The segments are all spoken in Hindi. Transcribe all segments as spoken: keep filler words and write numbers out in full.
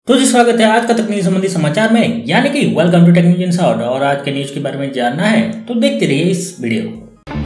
तो जी स्वागत है आज का तकनीकी संबंधी समाचार में, यानी कि वेलकम टू टेक्न्यूज इनशॉर्ट। और आज के न्यूज के बारे में जानना है तो देखते रहिए इस वीडियो को।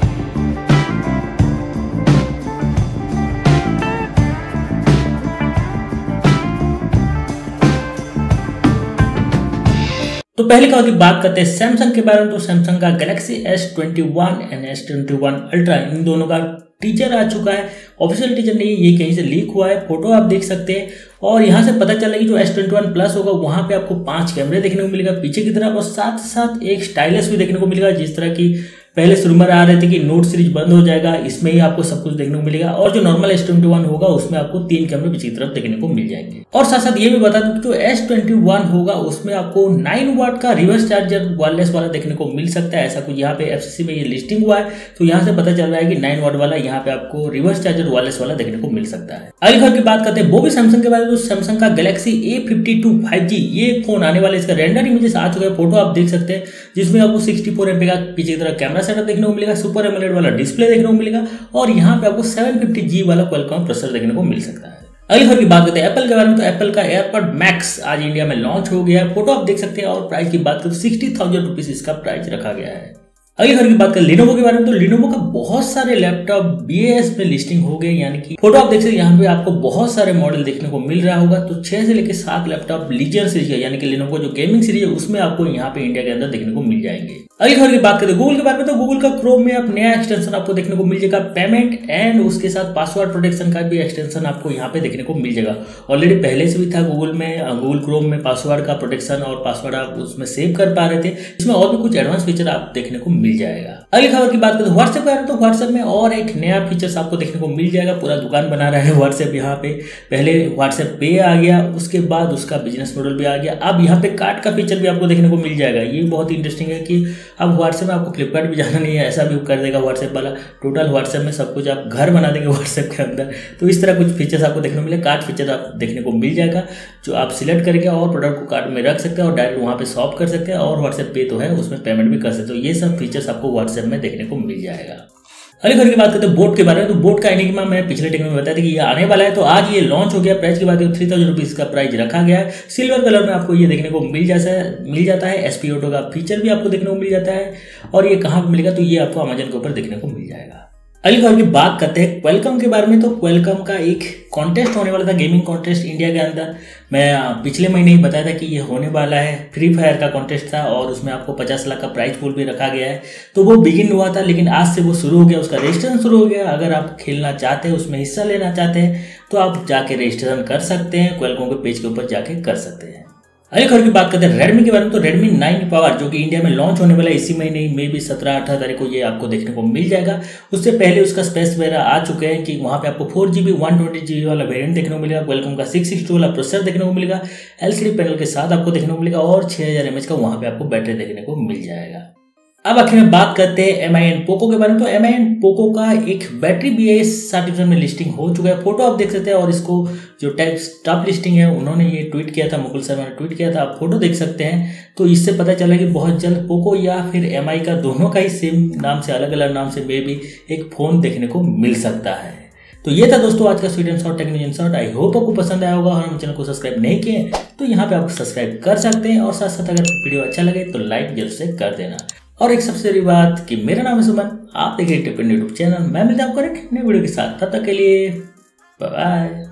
तो पहले खबर की बात करते हैं सैमसंग के बारे में। तो सैमसंग का Galaxy S twenty one and S twenty one Ultra इन दोनों का टीजर आ चुका है। ऑफिशियल टीजर नहीं, ये कहीं से लीक हुआ है। फोटो आप देख सकते हैं और यहाँ से पता चला कि जो एस ट्वेंटी वन प्लस होगा वहाँ पे आपको पांच कैमरे देखने को मिलेगा पीछे की तरफ, और साथ साथ एक स्टाइलस भी देखने को मिलेगा। जिस तरह की पहले से रूमर आ रहे थे कि नोट सीरीज बंद हो जाएगा, इसमें ही आपको सब कुछ देखने को मिलेगा। और जो नॉर्मल एस ट्वेंटी वन होगा उसमें आपको तीन कैमरे पीछे की तरफ देखने को मिल जाएंगे। और साथ साथ ये भी बता दूं कि जो एस ट्वेंटी वन होगा उसमें आपको नाइन वाट का रिवर्स चार्जर वायरलेस वाला देखने को मिल सकता है। ऐसा कुछ यहाँ पे एफसीसी में ये लिस्टिंग हुआ है, तो यहाँ से पता चल रहा है कि नाइन वाट वाला यहाँ पे आपको रिवर्स चार्जर वायरलेस वाला देखने को मिल सकता है। अगली खबर की बात करते हैं वो भी सैमसंग के बारे में। सैमसंग का Galaxy A fifty two five G ये फोन आने वाला है। इसका रेंडर इमेजेस आ चुका है, फोटो आप देख सकते हैं, जिसमें आपको सिक्सटी फोर एमपी का पीछे की तरफ कैमरा सेटअप देखने को मिलेगा, सुपर एमोलेड वाला डिस्प्ले देखने को मिलेगा, और यहाँ पे आपको सेवन फिफ्टी जी वाला क्वालकॉम प्रोसेसर देखने को मिल सकता है। अगली खबर की बात करते हैं एप्पल के बारे में। तो एप्पल का एयरपॉड मैक्स आज इंडिया में लॉन्च हो गया है, फोटो आप देख सकते हैं। और प्राइस की बात करें तो सिक्सटी थाउजेंड रुपीज इसका प्राइस रखा गया है। अगली खबर की बात करें लिनोवो के बारे में। तो लिनोवो का बहुत सारे लैपटॉप बीएएस में लिस्टिंग हो गए, यानी कि फोटो आप देख सकते हैं, यहाँ पे आपको बहुत सारे मॉडल देखने को मिल रहा होगा। तो छह से लेकर सात लैपटॉप लीजियन सीरीज यानी कि लिनोवो जो गेमिंग सीरीज है उसमें आपको यहाँ पे इंडिया के अंदर देखने को मिल जाएंगे। अगली खबर की बात करें गूगल के बारे में। तो गूगल का क्रोम में अब नया एक्सटेंशन आपको देखने को मिल जाएगा, पेमेंट एंड उसके साथ पासवर्ड प्रोटेक्शन का भी एक्सटेंशन आपको यहाँ पे देखने को मिल जाएगा। ऑलरेडी पहले से भी था गूगल में, गूगल क्रोम में पासवर्ड का प्रोटेक्शन और पासवर्ड आप उसमें सेव कर पा रहे थे। इसमें और भी कुछ एडवांस फीचर आप देखने को मिल जाएगा। अगली खबर की बात करें तो व्हाट्सएप का है। तो व्हाट्सएप में और एक नया फीचर्स आपको देखने को मिल जाएगा। पूरा दुकान बना रहा है व्हाट्सएप यहाँ पे। पहले व्हाट्सएप पे आ गया, उसके बाद उसका बिजनेस मॉडल भी आ गया। अब यहाँ पे कार्ड का फीचर भी आपको देखने को मिल जाएगा। ये बहुत इंटरेस्टिंग है कि अब व्हाट्सएप में आपको फ्लिपकार्ट भी जाना नहीं है, ऐसा भी कर देगा व्हाट्सएप वाला। टोटल व्हाट्सएप में सब कुछ आप घर बना देंगे व्हाट्सएप के अंदर। तो इस तरह कुछ फीचर्स आपको देखने को मिले। कार्ड फीचर आप देखने को मिल जाएगा, जो आप सिलेक्ट करके और प्रोडक्ट को कार्ड में रख सकते हैं और डायरेक्ट वहाँ पे शॉप कर सकते हैं, और व्हाट्सएप पे तो है उसमें पेमेंट भी कर सकते हो। ये सब फीचर्स आपको व्हाट्सएप में देखने को मिल जाएगा। अगली खबर की बात करते हैं बोट के बारे में। तो बोट का एनिग्मा मैं पिछले टेक में बताया था कि ये आने वाला है, तो आज ये लॉन्च हो गया। प्राइस की बात करें थ्री थाउजेंड रुपीज का प्राइस रखा गया है। सिल्वर कलर में आपको ये देखने को मिल जाता है मिल जाता है एसपी ऑटो का फीचर भी आपको देखने को मिल जाता है। और ये कहाँ पर मिलेगा, तो ये आपको अमेजन के ऊपर देखने को मिल जाएगा। अगली खबर की बात करते हैं क्वालकॉम के बारे में। तो क्वालकॉम का एक कॉन्टेस्ट होने वाला था, गेमिंग कॉन्टेस्ट इंडिया के अंदर। मैं पिछले महीने ही बताया था कि ये होने वाला है। फ्री फायर का कॉन्टेस्ट था और उसमें आपको पचास लाख का प्राइज पूल भी रखा गया है। तो वो बिगिन हुआ था, लेकिन आज से वो शुरू हो गया, उसका रजिस्ट्रेशन शुरू हो गया। अगर आप खेलना चाहते हैं, उसमें हिस्सा लेना चाहते हैं, तो आप जाके रजिस्ट्रेशन कर सकते हैं। क्वालकॉम के पेज के ऊपर जाके कर सकते हैं। अगली खबर की बात करते हैं रेडमी के बारे में। तो रेडमी नाइन पावर जो कि इंडिया में लॉन्च होने वाला है इसी महीने में भी सत्रह अठारह तारीख को ये आपको देखने को मिल जाएगा। उससे पहले उसका स्पेस वगैरह आ चुके हैं कि वहाँ पे आपको four GB one twenty GB वाला वेरिएंट देखने को मिलेगा। क्वालकॉम का सिक्स सिक्सटी वाला प्रोसेसर देखने को मिलेगा, एलसीडी पैनल के साथ आपको देखने को मिलेगा, और छह हजार एमएच का वहाँ पे आपको बैटरी देखने को मिल जाएगा। अब आखिर में बात करते हैं एम आई एन पोको के बारे में। तो एम आई एन पोको का एक बैटरी बीएस सर्टिफिकेट में लिस्टिंग हो चुका है, फोटो आप देख सकते हैं। और इसको जो टॉप लिस्टिंग है उन्होंने ये ट्वीट किया था, मुकुल शर्मा ने ट्वीट किया था, आप फोटो देख सकते हैं। तो इससे पता चला कि बहुत जल्द पोको या फिर एम आई का दोनों का ही सेम नाम से अलग अलग नाम से मे भी एक फोन देखने को मिल सकता है। तो ये था दोस्तों आज का sweet and short technical insert. I hope आपको पसंद आया होगा। और हम चैनल को सब्सक्राइब नहीं किए तो यहाँ पे आप सब्सक्राइब कर सकते हैं, और साथ साथ अगर वीडियो अच्छा लगे तो लाइक जरूर से कर देना। और एक सबसे बड़ी बात कि मेरा नाम है सुमन, आप देख रहे हैं यूट्यूब चैनल। मैं मिलता हूँ आपको एक नई वीडियो के साथ, तब तक के लिए बाय बाय।